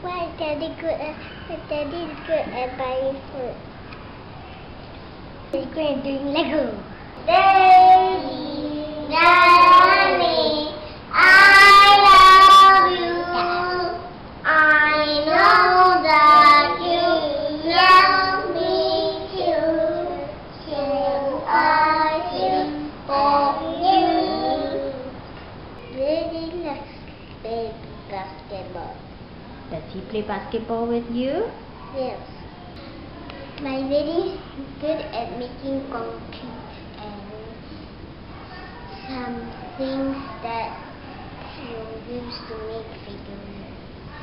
Why is Daddy good at? Daddy is good at buying food. He's good at doing Lego. Daddy, Daddy, I love you. I know that you love me too. So I feel for you. Daddy likes playing basketball. Does he play basketball with you? Yes. My daddy is good at making concrete and some things that you use to make figures.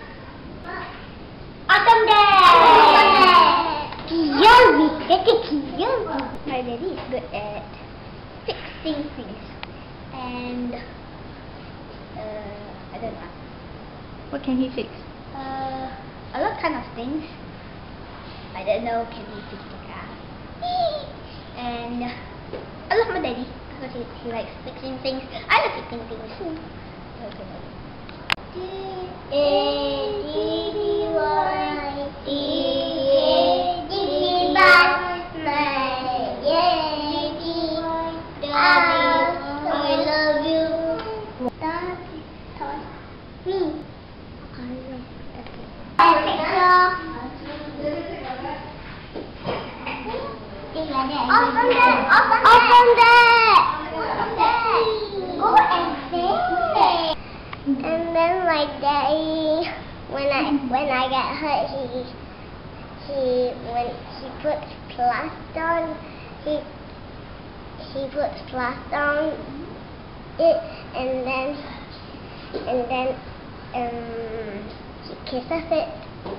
Awesome Dad! Kiyomi! Daddy Kiyomi! My daddy is good at fixing things and I don't know. What can he fix? A lot kind of things. I don't know, can he fix the car? And I love my daddy because he likes fixing things. I like fixing things too. I love you. Daddy taught me. Open that! Go and say. And then my daddy, when I get hurt, when he puts plaster on, he puts plaster on it, and then he kisses it.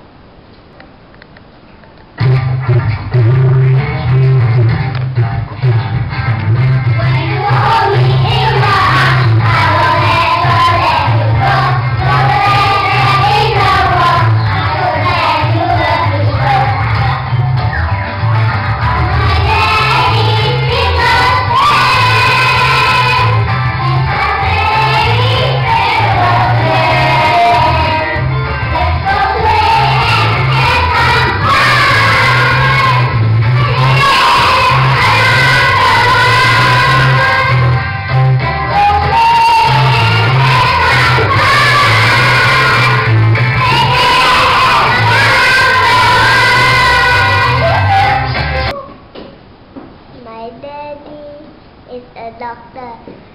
Is a doctor.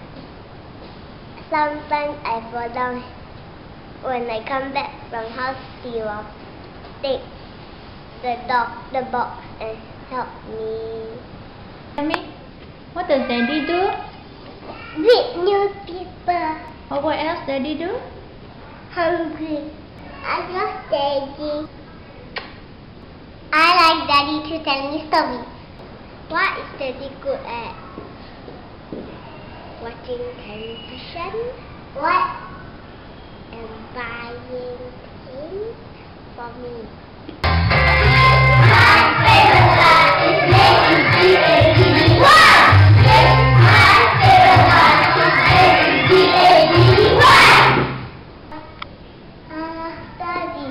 Sometimes I fall down. When I come back from house, he will take the box and help me. Tell me, what does Daddy do? Read newspaper. Or what else Daddy do? Hungry. I love Daddy. I like Daddy to tell me stories. What is Daddy good at? Watching television. What? And buying things for me. My favorite class is making daddy. What? My favorite class is making daddy. What? I love Daddy.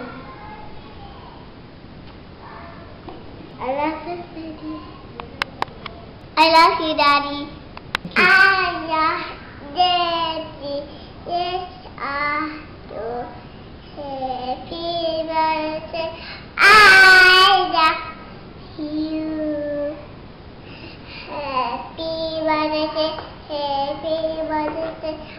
I love you, Daddy. I love you, Daddy. I love Daddy. Yes, I do. Happy birthday. I love you. Happy birthday. Happy birthday.